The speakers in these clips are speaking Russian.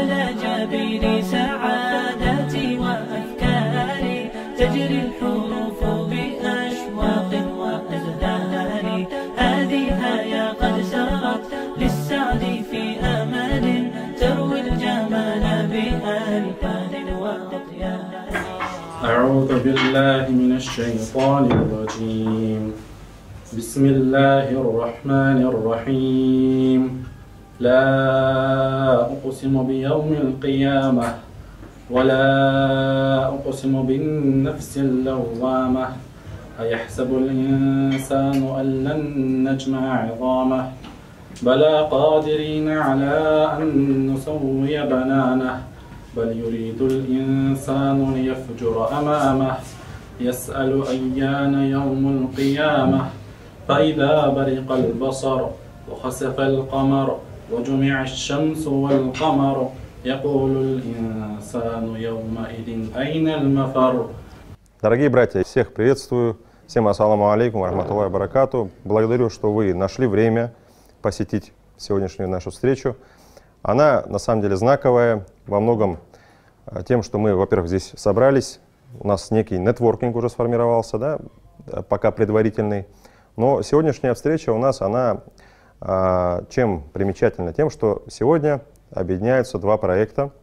على جبين سعادتي وأفكاري تجري الحروف بأشواق وأزهار. هذه يا قد سرت للسعد في أمل تروي الجمال بألفان وأطيار. أعوذ بالله من الشيطان الرجيم. بسم الله الرحمن الرحيم. لا أقسم بيوم القيامة ولا أقسم بالنفس اللوامة. أيحسب الإنسان أن لن نجمع عظامه بلى قادرين على أن نسوي بنانه. بل يريد الإنسان ليفجر أمامه يسأل أيان يوم القيامة. فإذا برق البصر وخسف القمر وجمع الشمس والقمر يقول الإنسان يومئذ أين المفر. Дорогие братья, всех приветствую. Всем ассаламу алейкум ва рахматуллахи ва баракату. Благодарю, что вы нашли время посетить сегодняшнюю нашу встречу. Она на самом деле знаковая во многом тем, что мы, во-первых, здесь собрались. У нас некий нетворкинг уже сформировался, да, пока предварительный. Но сегодняшняя встреча у нас, она чем примечательна? Тем, что сегодня объединяются два проекта.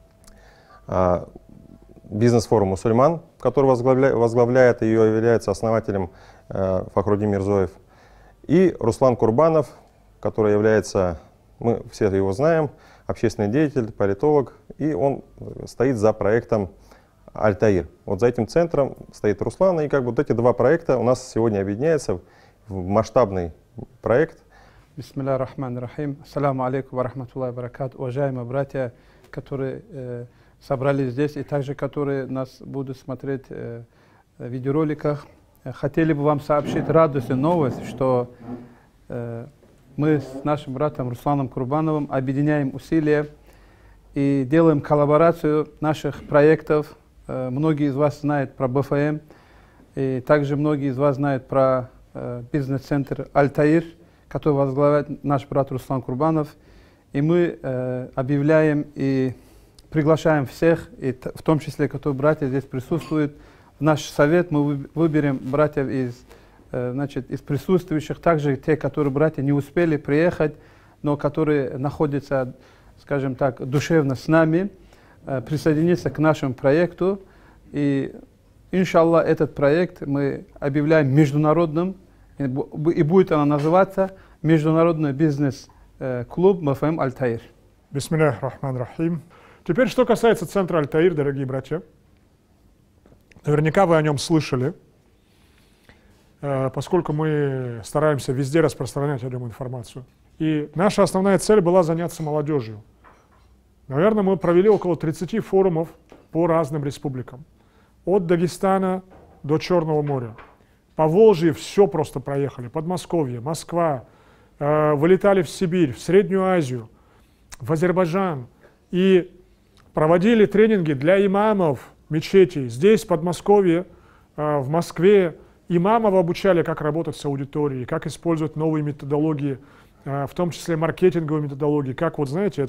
Бизнес-форум мусульман, который возглавляет и является основателем Фахруддин Мирзоев, и Руслан Курбанов, который является, мы все его знаем, общественный деятель, политолог, и он стоит за проектом Аль-Таир. Вот за этим центром стоит Руслан, и как бы вот эти два проекта у нас сегодня объединяются в масштабный проект. Бисмилля рахман рахим. Ассаламу алейкум ва рахматуллахи ва баракату. Уважаемые братья, которые собрались здесь и также которые нас будут смотреть в видеороликах, хотели бы вам сообщить радостную новость, что мы с нашим братом Русланом Курбановым объединяем усилия и делаем коллаборацию наших проектов. Многие из вас знают про БФМ, и также многие из вас знают про бизнес-центр Аль-Таир, который возглавляет наш брат Руслан Курбанов. И мы объявляем и приглашаем всех, и в том числе, которые братья здесь присутствуют, в наш совет. Мы выберем братьев из присутствующих, также те, которые братья не успели приехать, но которые находятся, скажем так, душевно с нами, присоединиться к нашему проекту. И, иншаллах, этот проект мы объявляем международным, и будет она называться Международный бизнес-клуб МФМ Аль-Таир. Бисмиллях рахман рахим. Теперь, что касается центра Аль-Таир, дорогие братья. Наверняка вы о нем слышали, поскольку мы стараемся везде распространять о нем информацию. И наша основная цель была заняться молодежью. Наверное, мы провели около 30 форумов по разным республикам. От Дагестана до Черного моря. По Волжье все просто проехали. Подмосковье, Москва. Вылетали в Сибирь, в Среднюю Азию, в Азербайджан. И проводили тренинги для имамов мечетей. Здесь, в Подмосковье, в Москве. Имамов обучали, как работать с аудиторией, как использовать новые методологии, в том числе маркетинговые методологии. Как, вот знаете,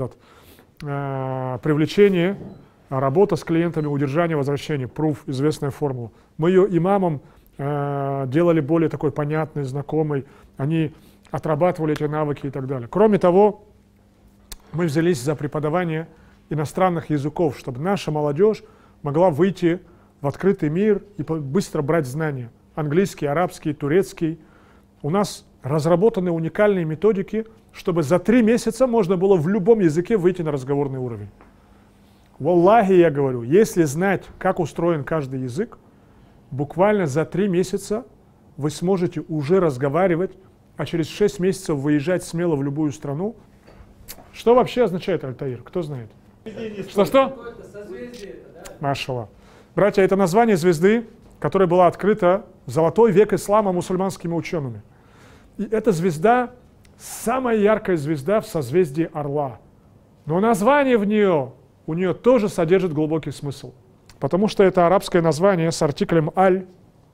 привлечение, работа с клиентами, удержание, возвращение, proof, известная формула. Мы ее имамам делали более такой понятной, знакомой. Они отрабатывали эти навыки и так далее. Кроме того, мы взялись за преподавание иностранных языков, чтобы наша молодежь могла выйти в открытый мир и быстро брать знания. Английский, арабский, турецкий. У нас разработаны уникальные методики, чтобы за 3 месяца можно было в любом языке выйти на разговорный уровень. Валлахи, я говорю, если знать, как устроен каждый язык, буквально за 3 месяца вы сможете уже разговаривать, а через 6 месяцев выезжать смело в любую страну. Что вообще означает Аль-Таир? Кто знает? Что? Машаллах. Братья, это название звезды, которая была открыта в золотой век ислама мусульманскими учеными. И эта звезда самая яркая звезда в созвездии Орла. Но название у нее тоже содержит глубокий смысл. Потому что это арабское название с артиклем «аль».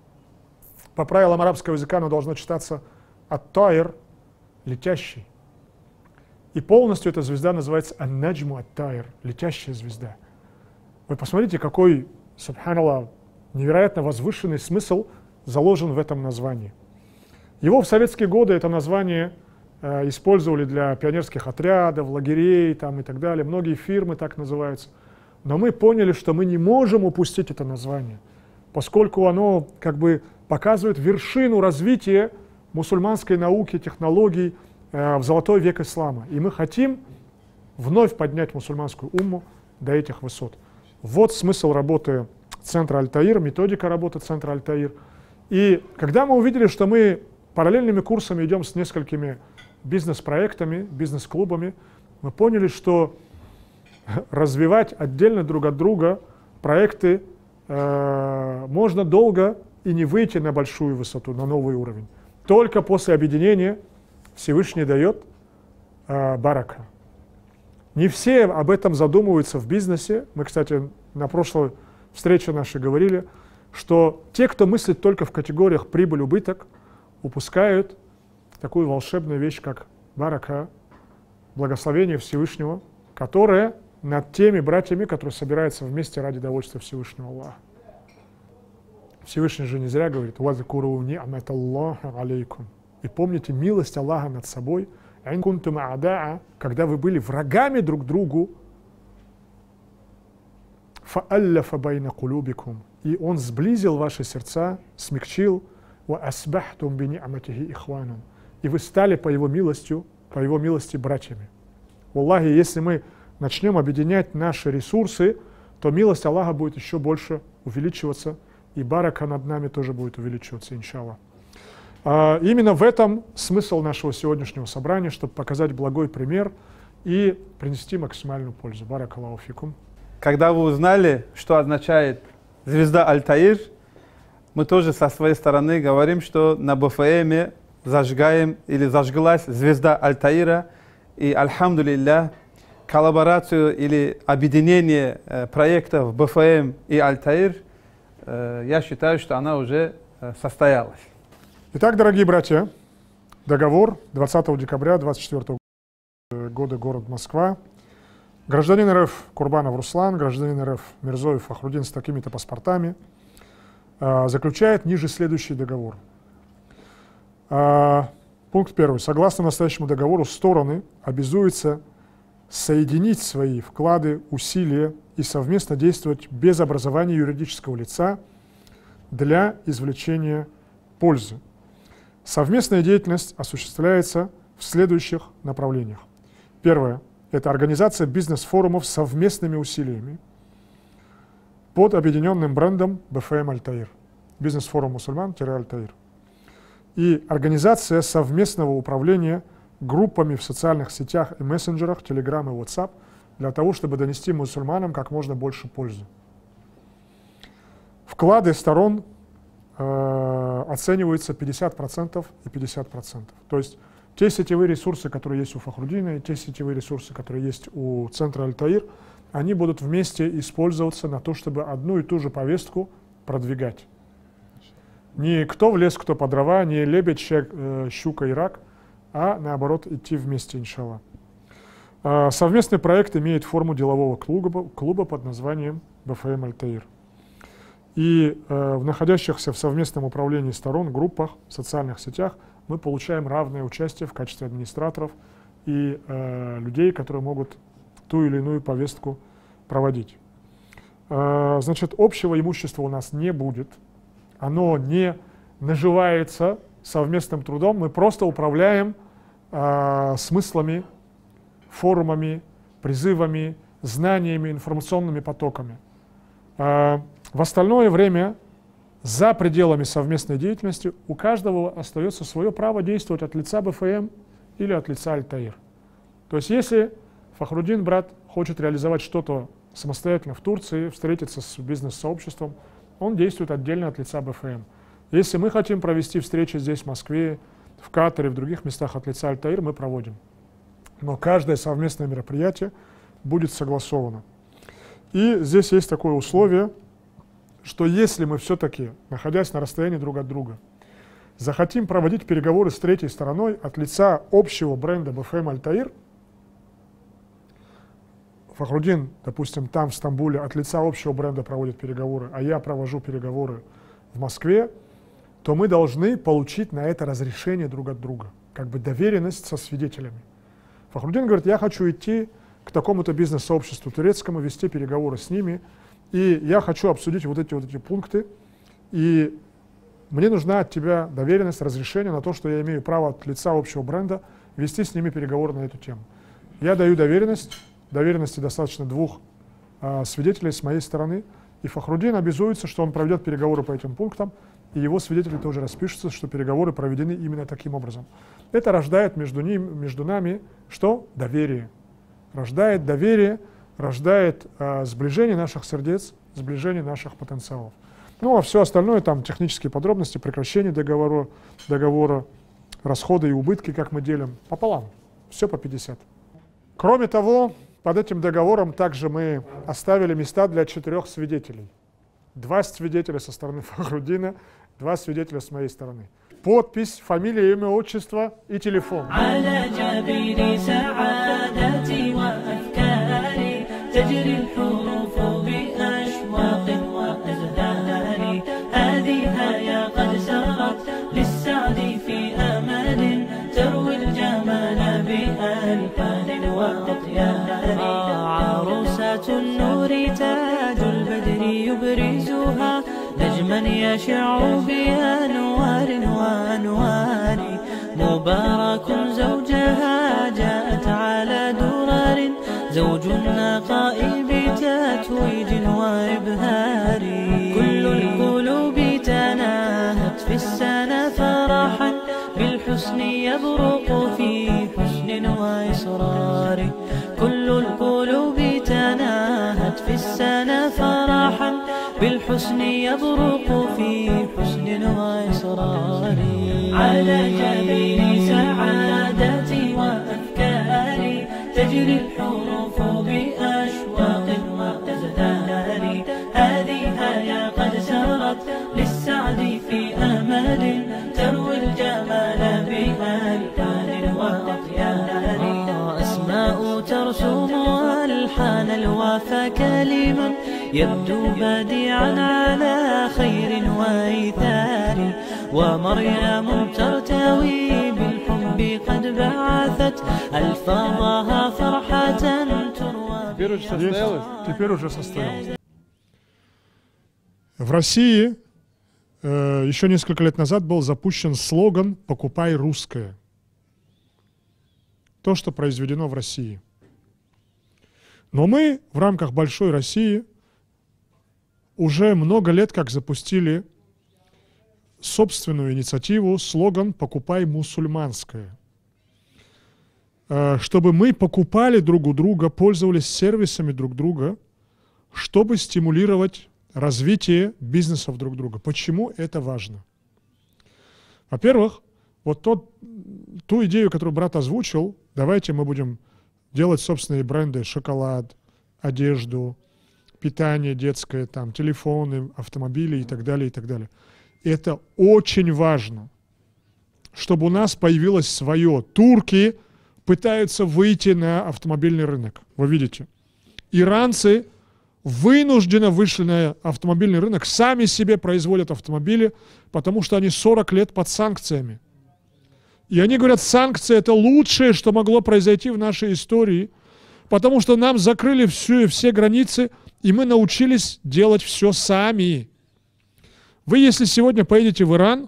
По правилам арабского языка оно должно читаться «ат-таир» — летящий. И полностью эта звезда называется Ан-Наджму ат-Таир, летящая звезда. Вы посмотрите, какой, субханаллах, невероятно возвышенный смысл заложен в этом названии. Его в советские годы это название использовали для пионерских отрядов, лагерей там, и так далее. Многие фирмы так называются. Но мы поняли, что мы не можем упустить это название, поскольку оно как бы показывает вершину развития мусульманской науки, технологий в золотой век ислама. И мы хотим вновь поднять мусульманскую умму до этих высот. Вот смысл работы центра Аль-Таир, методика работы центра Аль-Таир. И когда мы увидели, что мы параллельными курсами идем с несколькими бизнес-проектами, бизнес-клубами, мы поняли, что развивать отдельно друг от друга проекты можно долго и не выйти на большую высоту, на новый уровень. Только после объединения Всевышний дает барака. Не все об этом задумываются в бизнесе. Мы, кстати, на прошлой встрече нашей говорили, что те, кто мыслит только в категориях прибыль-убыток, упускают такую волшебную вещь, как барака, благословение Всевышнего, которое над теми братьями, которые собираются вместе ради довольства Всевышнего Аллаха. Всевышний же не зря говорит: «Вазкуру ни'маталлахи алейкум». И помните милость Аллаха над собой, когда вы были врагами друг другу, фаалляфа байна кулубикум, и Он сблизил ваши сердца, смягчил, ва асбахтум би ни'матихи ихванун, и вы стали по Его милости братьями. Аллахи, если мы начнем объединять наши ресурсы, то милость Аллаха будет еще больше увеличиваться, и барака над нами тоже будет увеличиваться, иншаллах. Именно в этом смысл нашего сегодняшнего собрания, чтобы показать благой пример и принести максимальную пользу. Баракаллаху фикум. Когда вы узнали, что означает звезда Аль-Таир, мы тоже со своей стороны говорим, что на БФМ зажигаем или зажглась звезда Аль-Таира, и альхамдулиллах, коллаборацию или объединение проектов БФМ и Аль-Таир, я считаю, что она уже состоялась. Итак, дорогие братья, договор 20 декабря 2024 года, город Москва. Гражданин РФ Курбанов Руслан, гражданин РФ Мирзоев Фахрудин с такими-то паспортами заключает ниже следующий договор. Пункт 1. Согласно настоящему договору, стороны обязуются соединить свои вклады, усилия и совместно действовать без образования юридического лица для извлечения пользы. Совместная деятельность осуществляется в следующих направлениях. Первое – это организация бизнес-форумов совместными усилиями под объединенным брендом БФМ Аль-Таир, бизнес-форум мусульман-Аль-Таир. И организация совместного управления группами в социальных сетях и мессенджерах, Telegram и WhatsApp, для того, чтобы донести мусульманам как можно больше пользы. Вклады сторон оцениваются 50% и 50%. То есть те сетевые ресурсы, которые есть у Фахрудина, и те сетевые ресурсы, которые есть у центра Аль-Таир, они будут вместе использоваться на то, чтобы одну и ту же повестку продвигать. Не кто в лес, кто по дрова, не лебедь, щука и рак, а наоборот идти вместе, иншаллах. Совместный проект имеет форму делового клуба под названием БФМ Аль-Таир. И в находящихся в совместном управлении сторон, группах, в социальных сетях мы получаем равное участие в качестве администраторов и людей, которые могут ту или иную повестку проводить. Значит, общего имущества у нас не будет, оно не наживается совместным трудом, мы просто управляем смыслами, форумами, призывами, знаниями, информационными потоками. В остальное время, за пределами совместной деятельности, у каждого остается свое право действовать от лица БФМ или от лица Аль-Таир. То есть если Фахрудин, брат, хочет реализовать что-то самостоятельно в Турции, встретиться с бизнес-сообществом, он действует отдельно от лица БФМ. Если мы хотим провести встречи здесь, в Москве, в Катаре, в других местах от лица Аль-Таир, мы проводим. Но каждое совместное мероприятие будет согласовано. И здесь есть такое условие, что если мы все-таки, находясь на расстоянии друг от друга, захотим проводить переговоры с третьей стороной от лица общего бренда БФМ Аль-Таир, Фахрудин, допустим, там в Стамбуле от лица общего бренда проводит переговоры, а я провожу переговоры в Москве, то мы должны получить на это разрешение друг от друга, как бы доверенность со свидетелями. Фахрудин говорит, я хочу идти к такому-то бизнес-сообществу турецкому, вести переговоры с ними, и я хочу обсудить вот эти пункты, и мне нужна от тебя доверенность, разрешение на то, что я имею право от лица общего бренда вести с ними переговоры на эту тему. Я даю доверенность, доверенности достаточно 2 свидетелей с моей стороны, и Фахрудин обязуется, что он проведет переговоры по этим пунктам, и его свидетели тоже распишутся, что переговоры проведены именно таким образом. Это рождает между нами что? Доверие. Рождает доверие, рождает сближение наших сердец, сближение наших потенциалов. Ну а все остальное, там технические подробности, прекращение договора, расходы и убытки, как мы делим, пополам. Все по 50. Кроме того, под этим договором также мы оставили места для 4 свидетелей. 2 свидетеля со стороны Фахрудина, 2 свидетеля с моей стороны. Подпись, фамилия, имя, отчество и телефон. عروسة النور تاج البدر يبرزها نجما يشع بأنوار وأنوار مبارك زوجها جاءت على درر زوج النقاء بتتويج وإبهار كل القلوب تناهت في السنة فرحا بالحسن يبرق في حسن وإصرار كل القلوب تناهت في السنة فرحا بالحسن يبرق في حسن وإصرار على جبين سعادتي وأفكاري تجري الحروف بأشواق وأزدار هذه يا قد سرت للسعد في أمل تروي الجمال بألحان وأطيار أسماء ترسم ألحان الوفا كلما يبدو بديعا على خير وإيثار ومريم ترتوي بالحب قد بعثت ألفاظها فرحة تروى. Теперь уже состоялось. В России еще несколько лет назад был запущен слоган «Покупай русское». То, что произведено в России. Но мы в рамках большой России уже много лет как запустили собственную инициативу, слоган «Покупай мусульманское». Чтобы мы покупали друг у друга, пользовались сервисами друг друга, чтобы стимулировать развитие бизнесов друг друга. Почему это важно? Во-первых, вот ту идею, которую брат озвучил, давайте мы будем делать собственные бренды, шоколад, одежду, питание детское, там, телефоны, автомобили и так далее, и так далее. Это очень важно, чтобы у нас появилось свое. Турки пытаются выйти на автомобильный рынок. Вы видите. Иранцы вынужденно вышли на автомобильный рынок, сами себе производят автомобили, потому что они 40 лет под санкциями. И они говорят, санкции — это лучшее, что могло произойти в нашей истории, потому что нам закрыли все границы, и мы научились делать все сами. Вы, если сегодня поедете в Иран,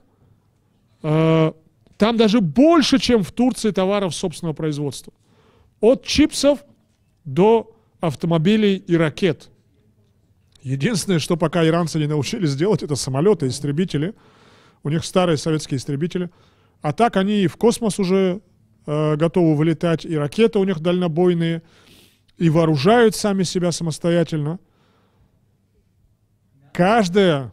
там даже больше, чем в Турции, товаров собственного производства. От чипсов до автомобилей и ракет. Единственное, что пока иранцы не научились делать, это самолеты, истребители. У них старые советские истребители. А так они и в космос уже готовы вылетать, и ракеты у них дальнобойные, и вооружают сами себя самостоятельно. Каждая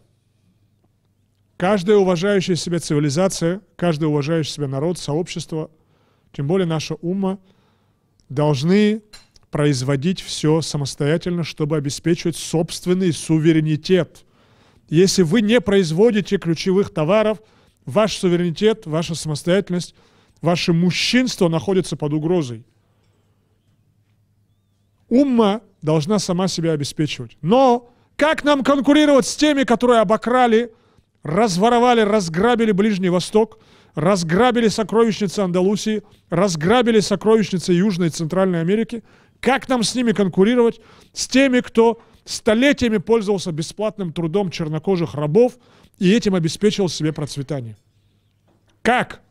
уважающая себя цивилизация, каждый уважающий себя народ, сообщество, тем более наша умма, должны производить все самостоятельно, чтобы обеспечивать собственный суверенитет. Если вы не производите ключевых товаров, ваш суверенитет, ваша самостоятельность, ваше мужчинство находится под угрозой. Умма должна сама себя обеспечивать. Но как нам конкурировать с теми, которые обокрали, разворовали, разграбили Ближний Восток, разграбили сокровищницы Андалусии, разграбили сокровищницы Южной и Центральной Америки? Как нам с ними конкурировать? С теми, кто столетиями пользовался бесплатным трудом чернокожих рабов и этим обеспечивал себе процветание. Как?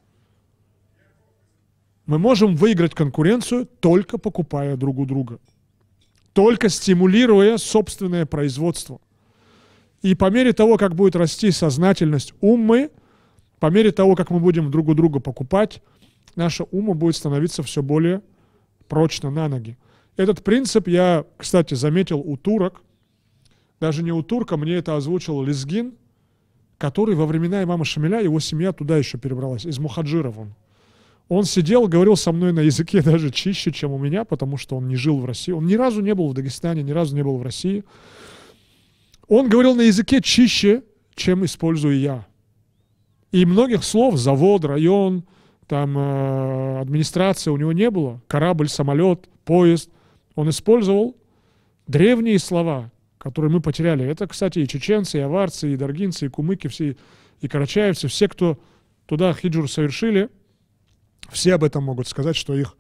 Мы можем выиграть конкуренцию, только покупая друг у друга, только стимулируя собственное производство. И по мере того, как будет расти сознательность уммы, по мере того, как мы будем друг у друга покупать, наша умма будет становиться все более прочно на ноги. Этот принцип я, кстати, заметил у турок. Даже не у турка, мне это озвучил Лезгин, который во времена имама Шамиля, его семья туда еще перебралась, из мухаджиров он. Он сидел, говорил со мной на языке даже чище, чем у меня, потому что он не жил в России. Он ни разу не был в Дагестане, ни разу не был в России. Он говорил на языке чище, чем использую я. И многих слов, завод, район, там администрация у него не было. Корабль, самолет, поезд. Он использовал древние слова, которые мы потеряли. Это, кстати, и чеченцы, и аварцы, и даргинцы, и кумыки, все, и карачаевцы, все, кто туда хиджру совершили, все об этом могут сказать, что их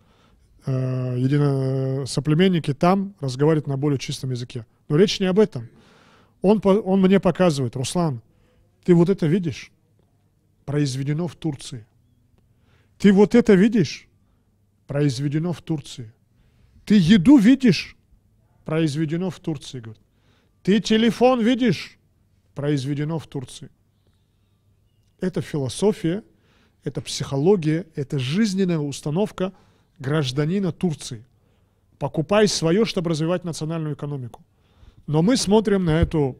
соплеменники там разговаривают на более чистом языке. Но речь не об этом. Он мне показывает: Руслан, ты вот это видишь? Произведено в Турции. Ты вот это видишь? Произведено в Турции. Ты еду видишь? Произведено в Турции. Говорит. Ты телефон видишь? Произведено в Турции. Это философия, это психология, это жизненная установка гражданина Турции. Покупай свое, чтобы развивать национальную экономику. Но мы смотрим на эту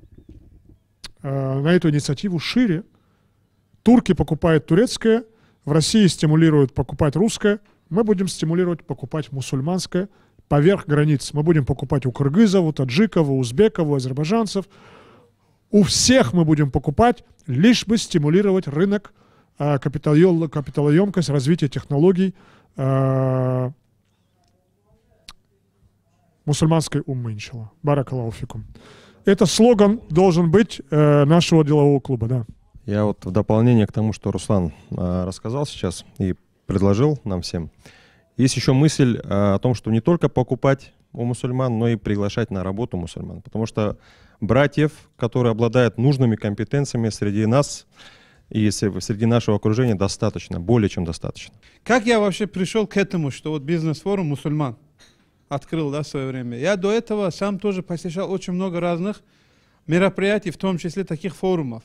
инициативу шире. Турки покупают турецкое, в России стимулируют покупать русское, мы будем стимулировать покупать мусульманское поверх границ. Мы будем покупать у кыргызов, у таджиков, у узбеков, у азербайджанцев. У всех мы будем покупать, лишь бы стимулировать рынок, капиталоемкость, развитие технологий мусульманской уммы, иншаллах. Баракаллаху фикум. Это слоган должен быть нашего делового клуба, да. Я вот в дополнение к тому, что Руслан рассказал сейчас и предложил нам всем, есть еще мысль о том, что не только покупать у мусульман, но и приглашать на работу мусульман. Потому что братьев, которые обладают нужными компетенциями среди нас и среди нашего окружения, достаточно, более чем достаточно. Как я вообще пришел к этому, что вот бизнес-форум мусульман открыл, да, в свое время? Я до этого сам тоже посещал очень много разных мероприятий, в том числе таких форумов.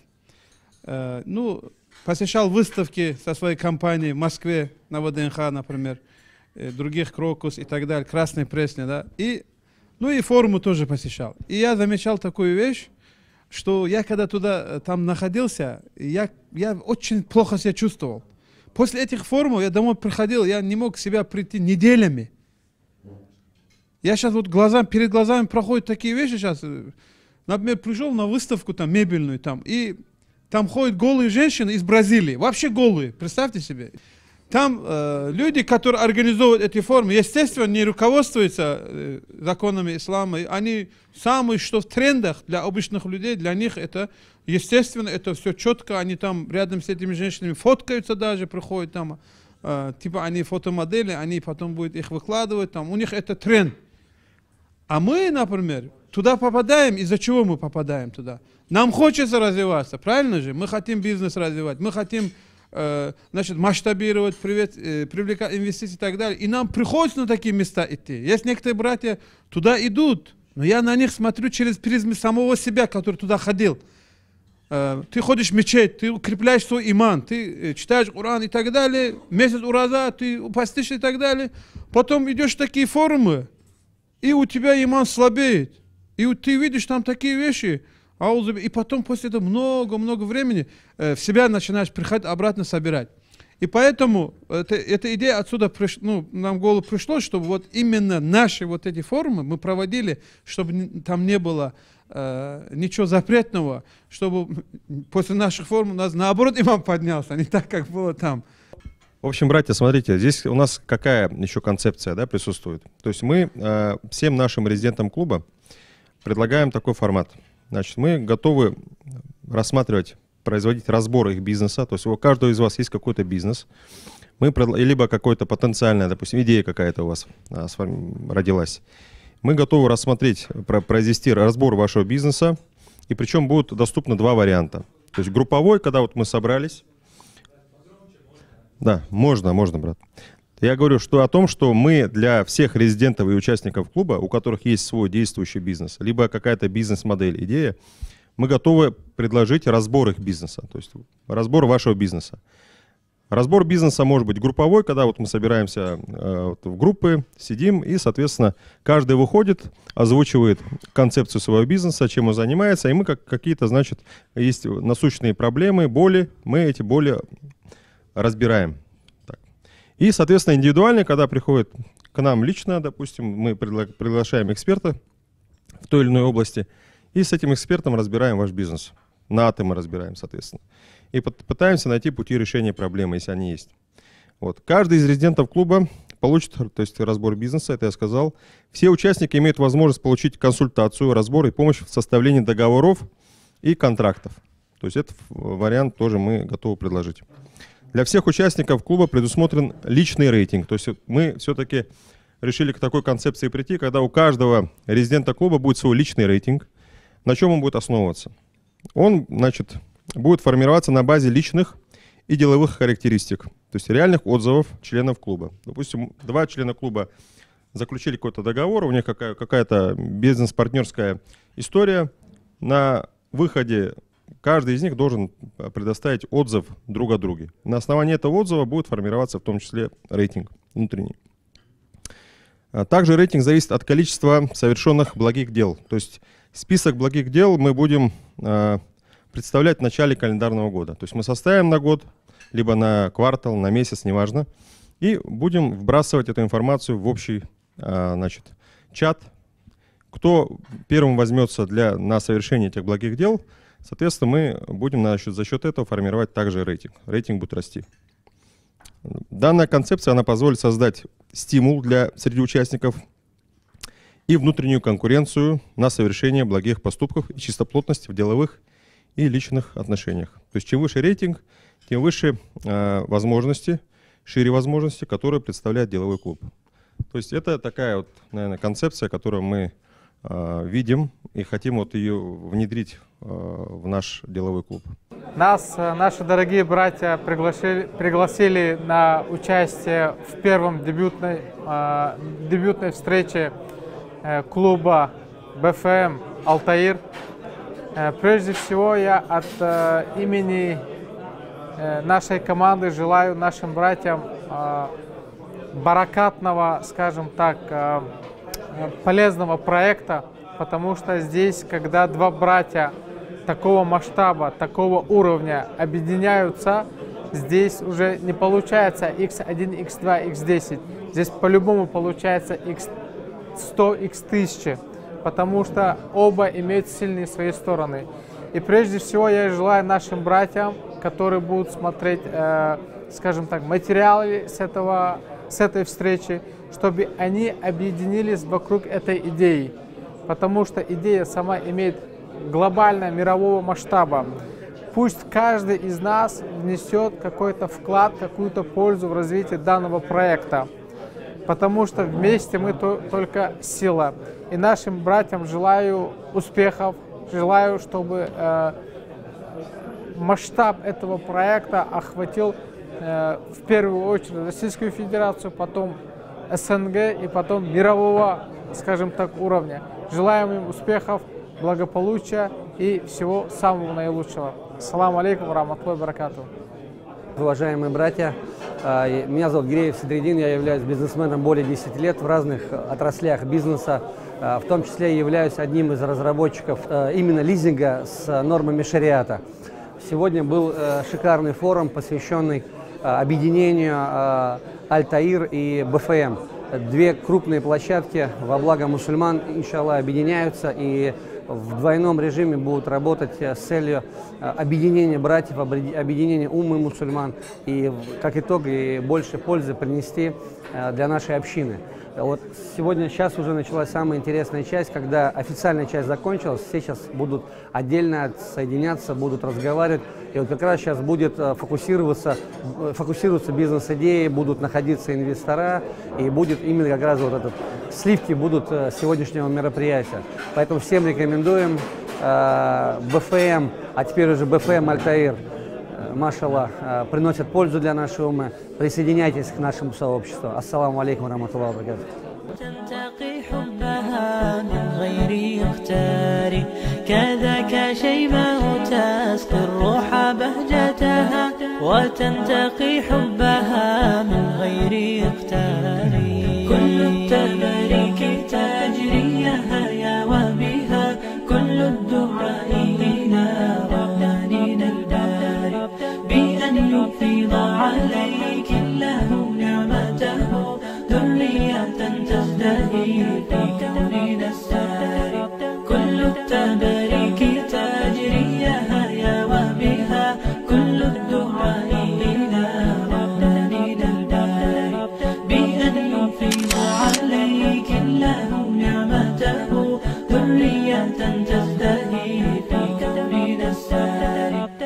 Посещал выставки со своей компанией в Москве, на ВДНХ, например, других Крокус и так далее, Красной Пресне, да, и форумы тоже посещал. И я замечал такую вещь, что я когда там находился, я очень плохо себя чувствовал. После этих форумов я домой приходил, я не мог себя прийти неделями. Я сейчас вот перед глазами проходят такие вещи сейчас. Например, пришел на выставку там мебельную, и там ходят голые женщины из Бразилии, вообще голые, представьте себе. Там люди, которые организовывают эти форумы, естественно, не руководствуются законами ислама. Они самые, что в трендах для обычных людей, для них это, естественно, это все четко. Они там рядом с этими женщинами фоткаются даже, приходят там, типа они фотомодели, они потом будут их выкладывать, там, у них это тренд. А мы, например, туда попадаем, из-за чего мы попадаем туда? Нам хочется развиваться, правильно же? Мы хотим бизнес развивать, мы хотим масштабировать, привлекать инвестиции и так далее. И нам приходится на такие места идти. Есть некоторые братья туда идут, но я на них смотрю через призму самого себя, который туда ходил. Ты ходишь в мечеть, ты укрепляешь свой иман, ты читаешь Коран и так далее, месяц ураза, ты постишь и так далее. Потом идешь в такие форумы, и у тебя иман слабеет. И ты видишь там такие вещи. И потом после этого много-много времени в себя начинаешь приходить, обратно собирать. И поэтому эта идея отсюда нам в голову пришло, чтобы вот именно наши вот эти форумы мы проводили, чтобы там не было ничего запретного, чтобы после наших форумов у нас наоборот имам поднялся, а не так, как было там. В общем, братья, смотрите, здесь у нас какая еще концепция, да, присутствует. То есть мы всем нашим резидентам клуба предлагаем такой формат. Значит, мы готовы рассматривать, производить разбор их бизнеса. То есть у каждого из вас есть какой-то бизнес. Либо какая-то потенциальная, допустим, идея какая-то у вас с вами родилась. Мы готовы рассмотреть, произвести разбор вашего бизнеса. И причем будут доступны два варианта. То есть групповой, когда вот мы собрались. Да, можно, брат. Я говорю, что о том, что мы для всех резидентов и участников клуба, у которых есть свой действующий бизнес, либо какая-то бизнес-модель, идея, мы готовы предложить разбор их бизнеса, то есть разбор вашего бизнеса. Разбор бизнеса может быть групповой, когда вот мы собираемся в группы, сидим, и, соответственно, каждый выходит, озвучивает концепцию своего бизнеса, чем он занимается, и мы какие-то, значит, есть насущные проблемы, боли, мы эти боли разбираем. Так. И, соответственно, индивидуально, когда приходит к нам лично, допустим, мы приглашаем эксперта в той или иной области, и с этим экспертом разбираем ваш бизнес. На атомы разбираем, соответственно. И пытаемся найти пути решения проблемы, если они есть. Вот. Каждый из резидентов клуба получит, то есть разбор бизнеса, это я сказал. Все участники имеют возможность получить консультацию, разбор и помощь в составлении договоров и контрактов. То есть этот вариант тоже мы готовы предложить. Для всех участников клуба предусмотрен личный рейтинг. То есть мы все-таки решили к такой концепции прийти, когда у каждого резидента клуба будет свой личный рейтинг. На чем он будет основываться? Он, значит, будет формироваться на базе личных и деловых характеристик, то есть реальных отзывов членов клуба. Допустим, два члена клуба заключили какой-то договор, у них какая-то бизнес-партнерская история. На выходе каждый из них должен предоставить отзыв друг о друге. На основании этого отзыва будет формироваться в том числе рейтинг внутренний. Также рейтинг зависит от количества совершенных благих дел. То есть список благих дел мы будем представлять в начале календарного года. То есть мы составим на год, либо на квартал, на месяц, неважно, и будем вбрасывать эту информацию в общий, значит, чат. Кто первым возьмется на совершение этих благих дел, соответственно, мы будем за счет этого формировать также рейтинг. Рейтинг будет расти. Данная концепция, она позволит создать стимул среди участников и внутреннюю конкуренцию на совершение благих поступков и чистоплотность в деловых и личных отношениях. То есть чем выше рейтинг, тем выше возможности, шире возможности, которые представляет деловой клуб. То есть это такая вот, наверное, концепция, которую мы видим и хотим вот ее внедрить в наш деловой клуб. Нас, наши дорогие братья, пригласили на участие в первом дебютной встрече клуба БФМ «Алтаир». Прежде всего, я от имени нашей команды желаю нашим братьям баракатного, скажем так, полезного проекта, потому что здесь, когда два братья такого масштаба, такого уровня объединяются, здесь уже не получается x1, x2, x10. Здесь по-любому получается x100, x1000. Потому что оба имеют сильные свои стороны. И прежде всего я желаю нашим братьям, которые будут смотреть, скажем так, материалы с этой встречи, чтобы они объединились вокруг этой идеи. Потому что идея сама имеет глобального мирового масштаба. Пусть каждый из нас внесет какой-то вклад, какую-то пользу в развитие данного проекта. Потому что вместе мы только сила. И нашим братьям желаю успехов, желаю, чтобы масштаб этого проекта охватил в первую очередь Российскую Федерацию, потом СНГ и потом мирового, скажем так, уровня. Желаем им успехов, благополучия и всего самого наилучшего. Ассаламу алейкум ва рахматуллахи ва баракатуху. Уважаемые братья, меня зовут Гиреев Садриддин, я являюсь бизнесменом более 10 лет в разных отраслях бизнеса, в том числе являюсь одним из разработчиков именно лизинга с нормами шариата. Сегодня был шикарный форум, посвященный объединению Алтаир и БФМ. две крупные площадки во благо мусульман, иншаллах, объединяются и в двойном режиме будут работать с целью объединения братьев, объединения уммы мусульман и, как итог, и больше пользы принести для нашей общины. Вот сейчас уже началась самая интересная часть, когда официальная часть закончилась, все сейчас будут отдельно соединяться, будут разговаривать. И вот как раз сейчас будет фокусироваться бизнес-идеи, будут находиться инвестора, и будет именно как раз вот этот сливки будут сегодняшнего мероприятия. Поэтому всем рекомендуем БФМ, а теперь уже БФМ Аль-Таир, машаллах, приносят пользу для нашей уммы. Присоединяйтесь к нашему сообществу. Ассаламу алейкум ва-рахматуллахи ва баракатуху. تنتقي حبها من غير اختار كذاك شيماء تسقي الروح بهجتها وتنتقي حبها من غير اختار كل التباريك تجري يا وبها كل الدعاء إلى ربنا الباري بأن يفيض عليك الله نعمته ذرية تزدهي في كوننا الساري كل التباريك تجري يا وبها كل الدعاء إلى ربنا الباري بأن يفيض عليك الله نعمته ذرية تزدهي في كوننا الساري